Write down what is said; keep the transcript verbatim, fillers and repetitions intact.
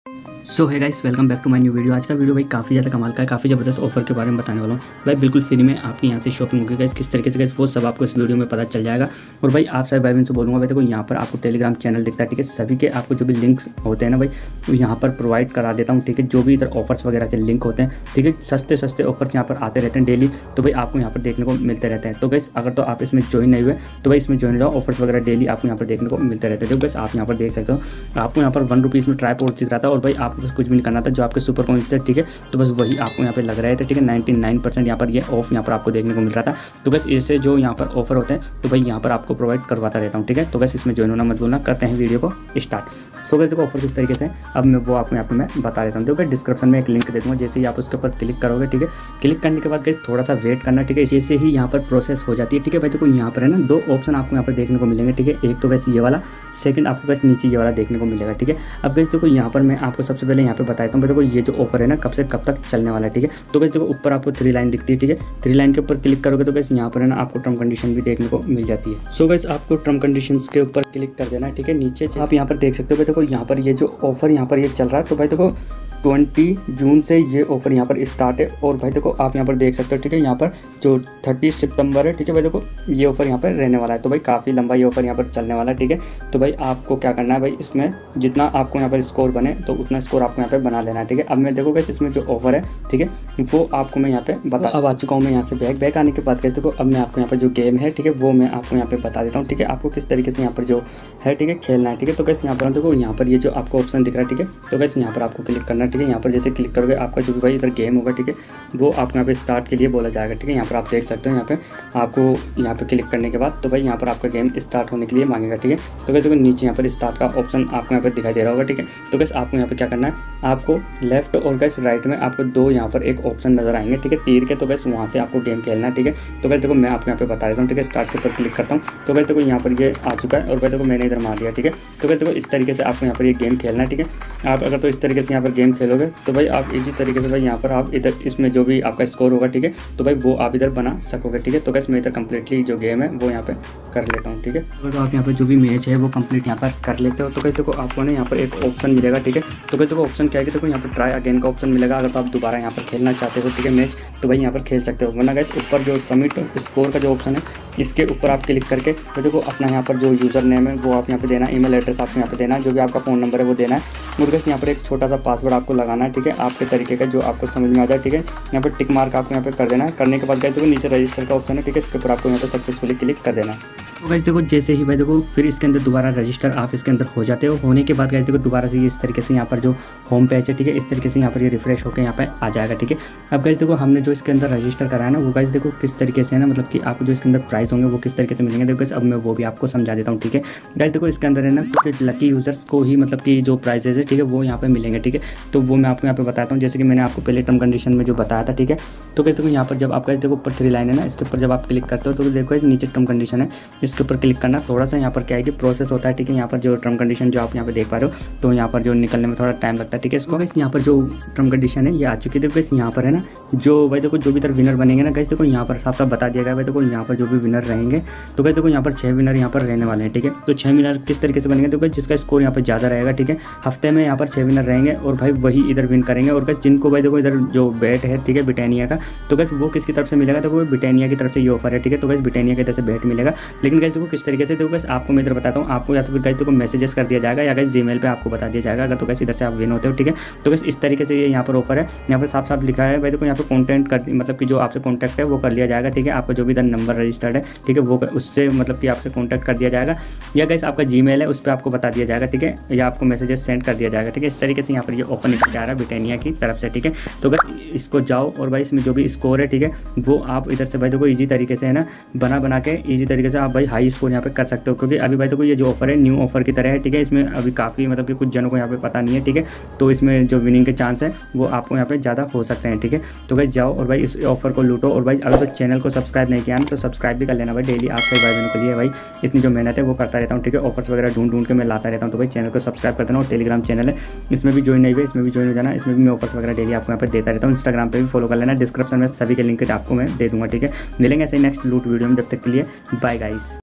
So hi guys, welcome back to my new video. आज का video भाई काफ़ी ज़्यादा कमाल का है, काफ़ी ज़बरदस्त ऑफर के बारे में बताने वाला हूँ भाई। बिल्कुल फ्री में आपकी यहाँ से शॉपिंग होगी गाइस। किस तरीके से गाइस वो सब आपको इस वीडियो में पता चल जाएगा। और भाई आप सारे भाई बहन से बोलूँगा भाई, देखो यहाँ पर आपको टेलीग्राम चैनल दिखता है, ठीक है। सभी के आपको जो भी लिंक्स होते हैं ना भाई, तो यहाँ पर प्रोवाइड करा देता हूँ, ठीक है। जो भी इधर ऑफर्स वगैरह के लिंक होते हैं, ठीक है, सस्ते सस्ते ऑफर्स यहाँ पर आते रहते हैं डेली, तो भाई आपको यहाँ पर देखने को मिलते रहते हैं। तो गाइस अगर तो आप इसमें ज्वाइन नहीं हुए तो भाई इसमें ज्वाइन हो जाओ। ऑफर्स वगैरह डेली आपको यहाँ पर देखने को मिलते रहते हैं। तो गाइस आप यहाँ पर देख सकते हो, आपको यहाँ पर वन रुपीज़ में ट्राई पोर्ट दिख रहा था और भाई आपको बस कुछ भी नहीं करना था। जो आपके सुपर कॉइन्स थे, ठीक है, तो बस वही आपको यहाँ पे लग रहे थे, ठीक है। नाइन्टी नाइन परसेंट यहाँ पर ये ऑफ यहाँ पर आपको देखने को मिल रहा था। तो बस ऐसे जो यहाँ पर ऑफर होते हैं तो भाई यहाँ पर आपको प्रोवाइड करवाता रहता हूँ, ठीक है। तो बस इसमें ज्वाइन होना मत भूलना। करते हैं वीडियो को स्टार्ट। सो गाइस देखो ऑफर किस तरीके से अब मैं वो आपको यहाँ पर मैं बता देता हूँ। देखो डिस्क्रिप्शन में एक लिंक दे दूँगा, जैसे ही आप उसके ऊपर क्लिक करोगे, ठीक है। क्लिक करने के बाद गाइस थोड़ा सा वेट करना, ठीक है। जैसे ही यहाँ पर प्रोसेस हो जाती है, ठीक है भाई। देखो यहाँ पर है ना दो ऑप्शन आपको यहाँ पर देखने को मिलेंगे, ठीक है। एक तो वैसे ये वाला, सेकंड आपको बस नीचे ये वाला देखने को मिलेगा, ठीक है। अब गाइस देखो यहाँ पर मैं आपको सबसे पहले यहाँ पे बता देता हूँ। देखो ये जो ऑफर है ना कब से कब तक चलने वाला है, ठीक है। तो गाइस देखो ऊपर आपको थ्री लाइन दिखती है, ठीक है। थ्री लाइन के ऊपर क्लिक करोगे तो गाइस यहाँ पर है ना आपको टर्म कंडीशन भी देखने को मिल जाती है। सो गाइस आपको टर्म कंडीशंस के ऊपर क्लिक कर देना है, ठीक है। नीचे आप यहाँ पर देख सकते हो भाई, देखो यहाँ पर ये जो ऑफर यहाँ पर ये चल रहा है, तो भाई देखो बीस जून से ये ऑफर यहाँ पर स्टार्ट है। और भाई देखो आप यहाँ पर देख सकते हो, ठीक है। यहाँ पर जो तीस सितंबर है, ठीक है भाई, देखो ये ऑफर यहाँ पर रहने वाला है। तो भाई काफ़ी लंबा ये ऑफर यहाँ पर चलने वाला है, ठीक है। तो भाई आपको क्या करना है भाई, इसमें जितना आपको यहाँ पर स्कोर बने तो उतना स्कोर आपको यहाँ पर बना लेना है, ठीक है। अब मैं देखो गाइस इसमें जो ऑफर है, ठीक है, वो आपको मैं यहाँ पे बता अब आ चुका हूँ मैं यहाँ से बैक बैक आने के बाद गाइस देखो अब मैं आपको यहाँ पर जो गेम है, ठीक है, वो मैं आपको यहाँ पे बता देता हूँ, ठीक है। आपको किस तरीके से यहाँ पर जो है, ठीक है, खेलना है, ठीक है। तो गाइस यहाँ पर देखो यहाँ पर ये जो आपको ऑप्शन दिख रहा है, ठीक है। तो गाइस यहाँ पर आपको क्लिक करना है, ठीक है। यहाँ पर जैसे क्लिक करोगे आपका जो भी भाई इधर गेम होगा, ठीक है, वो आपको यहाँ पे स्टार्ट के लिए बोला जाएगा, ठीक है। यहाँ पर आप देख सकते हो, यहाँ पे आपको यहाँ पे क्लिक करने के बाद तो भाई यहाँ पर आपका गेम स्टार्ट होने के लिए मांगेगा, ठीक है। तो भाई देखो नीचे यहाँ पर स्टार्ट का ऑप्शन आपको यहाँ पे दिखाई दे रहा होगा, ठीक है। तो गैस आपको यहाँ पे क्या करना है, आपको लेफ्ट और गैस राइट में आपको दो यहाँ पर एक ऑप्शन नजर आएंगे, ठीक है, तीर के। तो गैस वहाँ से आपको गेम खेलना है, ठीक है। तो गैस देखो मैं आपको यहाँ पे बता देता हूँ, ठीक है। स्टार्ट के ऊपर क्लिक करता हूँ तो गैस देखो यहाँ पर ये आ चुका है और भाई देखो मैंने इधर मार दिया, ठीक है। तो गैस देखो इस तरीके से आपको यहाँ पर ये गेम खेलना है, ठीक है। आप अगर तो इस तरीके से यहाँ पर गेम खेलोगे तो भाई आप इसी तरीके से भाई यहाँ पर आप इधर इसमें जो भी आपका स्कोर होगा, ठीक है, तो भाई वो आप इधर बना सकोगे, ठीक है। तो गैस मैं इधर कंप्लीटली जो गेम है वो यहाँ पे कर लेता हूँ, ठीक है। तो आप यहाँ पर जो भी मैच है वो कंप्लीट यहाँ पर कर लेते हो। तो गैस देखो आपको ना यहाँ पर एक ऑप्शन मिलेगा, ठीक है। तो गैस देखो ऑप्शन क्या है कि देखो यहाँ पर ट्राई अगेन का ऑप्शन मिलेगा। अगर तो आप दोबारा यहाँ पर खेलना चाहते हो, ठीक है, मैच, तो भाई यहाँ पर खेल सकते हो। वरना गैस ऊपर जो सबमिट स्कोर का जो ऑप्शन है इसके ऊपर आप क्लिक करके तो देखो अपना यहाँ पर जो यूज़र नेम है वो आप यहाँ पे देना, ईमेल एड्रेस आपको यहाँ पे देना है, जो भी आपका फ़ोन नंबर है वो देना है। और गैस यहाँ पर एक छोटा सा पासवर्ड आपको लगाना है, ठीक है, आपके तरीके का जो आपको समझ में आ जाए, ठीक है। यहाँ पर टिक मार्क आपको यहाँ पे कर देना है। करने के बाद गैस देखो नीचे रजिस्टर का ऑप्शन है, ठीक है, इसके ऊपर आपको यहाँ पे सक्सेसफुली क्लिक कर देना है। तो गाइस देखो जैसे ही भाई देखो फिर इसके अंदर दोबारा रजिस्टर आप इसके अंदर हो जाते हो। होने के बाद गाइस देखो दोबारा से ये इस तरीके से यहाँ पर जो होम पेज है, ठीक है, इस तरीके से यहाँ पर ये रिफ्रेश होकर यहाँ पे आ जाएगा, ठीक है। अब गाइस देखो हमने जो इसके अंदर रजिस्टर कराया ना वो गाइस देखो किस तरीके से है ना, मतलब कि आपको जो इसके अंदर प्राइस होंगे वो किस तरीके से मिलेंगे। देखो गाइस अब मैं वो भी आपको समझा देता हूँ, ठीक है। गाइस देखो इसके अंदर है ना कुछ लकी यूजर्स को ही मतलब कि जो प्राइजेज है, ठीक है, वो यहाँ पे मिलेंगे, ठीक है। तो वो मैं आपको यहाँ पे बताता हूँ, जैसे कि मैंने आपको पहले टर्म कंडीशन में जो बताया था, ठीक है। तो गाइस देखो यहाँ पर जब आप गाइस देखो ऊपर थ्री लाइन है ना, इसके ऊपर जब आप क्लिक करते हो तो देखो नीचे टर्म कंडीशन है, इसके ऊपर क्लिक करना। थोड़ा सा यहाँ पर क्या है कि प्रोसेस होता है, ठीक है। यहाँ पर जो टर्म कंडीशन जो आप यहाँ पे देख पा रहे हो तो यहाँ पर जो निकलने में थोड़ा टाइम लगता है, ठीक है। इसको गाइस यहाँ पर जो टर्म कंडीशन है ये आ चुकी है। देखो गाइस यहाँ पर है ना जो भाई देखो जो भी इधर विनर बनेंगे ना गाइस, देखो यहाँ पर साफ साफ बता दिया गया है भाई, देखो यहाँ पर जो भी विनर रहेंगे तो गाइस देखो यहाँ पर छः विनर यहाँ पर रहने वाले हैं, ठीक है। तो छः विनर किस तरीके से बनेंगे, देखो जिसका स्कोर यहाँ पर ज़्यादा रहेगा, ठीक है, हफ्ते में यहाँ पर छः विनर रहेंगे और भाई वही इधर विन करेंगे। और जिनको भाई देखो इधर जो बैट है, ठीक है, ब्रिटानिया का, तो गाइस वो किसकी तरफ से मिलेगा, तो वो ब्रिटानिया की तरफ से ये ऑफर है, ठीक है। तो गाइस ब्रिटानिया की तरफ से बैट मिलेगा। लेकिन गाइस देखो किस तरीके से, देखो गाइस आपको मैं इधर बताता हूँ, आपको या तो फिर गाइस देखो मैसेजेस कर दिया जाएगा या गाइस जीमेल पे आपको बता दिया जाएगा। अगर तो गाइस इधर से आप विन होते हो, ठीक है। तो गाइस इस तरीके से ये यहाँ पर ऑफर है, यहाँ पर साफ साफ लिखा है भाई देखो यहाँ पर कॉन्टेंट कर मतलब कि जो आपसे कॉन्टैक्ट है वो कर लिया जाएगा, ठीक है। आपका जो भी इधर नंबर रजिस्टर्ड है, ठीक है, वो उससे मतलब कि आपसे कॉन्टैक्ट कर दिया जाएगा, या गाइस आपका जीमेल है उस पर आपको बता दिया जाएगा, ठीक है, या आपको मैसेजेस सेंड कर दिया जाएगा, ठीक है। इस तरीके से यहाँ पर ये ऑफर निकल जा रहा है ब्रिटानिया की तरफ से, ठीक है। तो गाइस इसको जाओ और भाई इसमें जो भी स्कोर है, ठीक है, वो आप इधर से भाई देखो ईजी तरीके से है ना बना बना के ईजी तरीके से आप भाई हाई स्कोर यहाँ पे कर सकते हो। क्योंकि अभी भाई देखो ये जो ऑफर है न्यू ऑफर की तरह है, ठीक है। इसमें अभी काफ़ी मतलब कि कुछ जनों को यहाँ पे पता नहीं है, ठीक है। तो इसमें जो विनिंग के चांस है वो आपको यहाँ पे ज़्यादा हो सकते हैं, ठीक है। तो गाइस जाओ और भाई इस ऑफर को लूटो। और भाई अगर तो चैनल को सब्सक्राइब नहीं किया ना तो सब्सक्राइब भी कर लेना भाई। डेली आप सही भाई बहनों के लिए भाई इतनी जो मेहनत है वो करता रहता हूँ, ठीक है। ऑफर्स वगैरह ढूंढ ढूंढ के मैं लाता रहता हूँ। तो भाई चैनल को सब्सक्राइब कर देना। और टेलीग्राम चैनल है इसमें भी ज्वाइन नहीं हुए, इसमें भी ज्वाइन हो जाना। इसमें भी मैं ऑफर्स वगैरह डेली आपको यहाँ पर देता रहता हूँ। इंस्टाग्राम पर भी फॉलो कर लेना। डिस्क्रिप्शन में सभी के लिंक आपको मैं दे दूँगा, ठीक है। मिलेंगे ऐसे नेक्स्ट लूट वीडियो में, जब तक के लिए बाय गाइस।